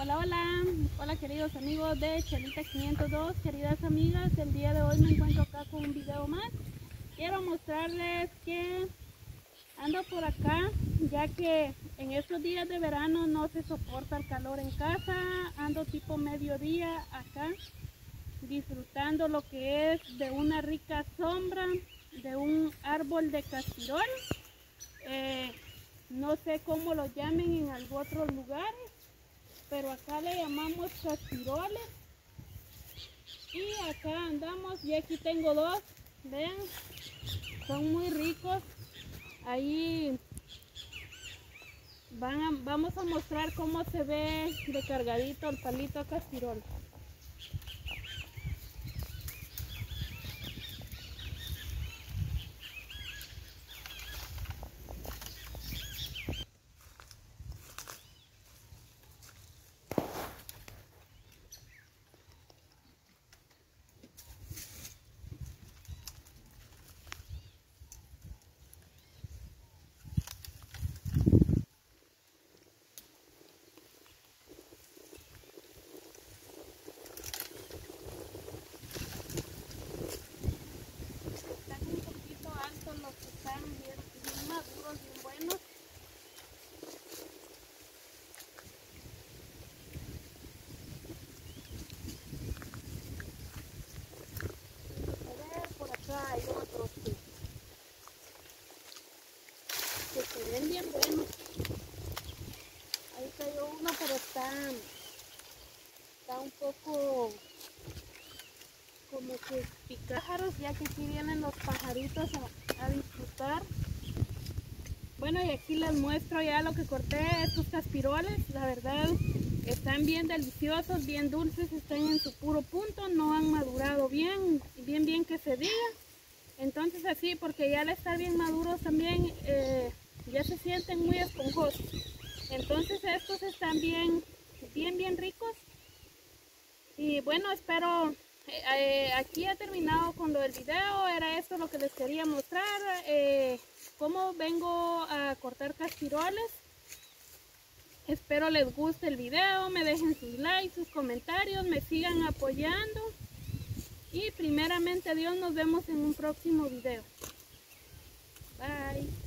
Hola, hola queridos amigos de Chelita 502, queridas amigas, el día de hoy me encuentro acá con un video más. Quiero mostrarles que ando por acá, ya que en estos días de verano no se soporta el calor en casa. Ando tipo mediodía acá, disfrutando lo que es de una rica sombra de un árbol de castirol. No sé cómo lo llamen en algunos otros lugares, pero acá le llamamos castiroles. Y acá andamos, y aquí tengo dos, vean, son muy ricos. Ahí vamos a mostrar cómo se ve de cargadito el palito castirol. Están un poquito altos los que están bien maduros, bien buenos. A ver, por acá hay otros que se ven bien buenos. Ahí cayó uno, pero está un poco como que picajaros, ya que aquí vienen los pajaritos a disfrutar. Bueno, y aquí les muestro ya lo que corté, estos caspiroles. La verdad están bien deliciosos, bien dulces, están en su puro punto, no han madurado bien que se diga. Entonces así, porque ya al estar bien maduros también ya se sienten muy esponjosos. Entonces estos están bien ricos. Y bueno, espero, aquí he terminado con lo del video. Era esto lo que les quería mostrar, cómo vengo a cortar castiroles. Espero les guste el video, me dejen sus likes, sus comentarios, me sigan apoyando. Y primeramente Dios, nos vemos en un próximo video. Bye.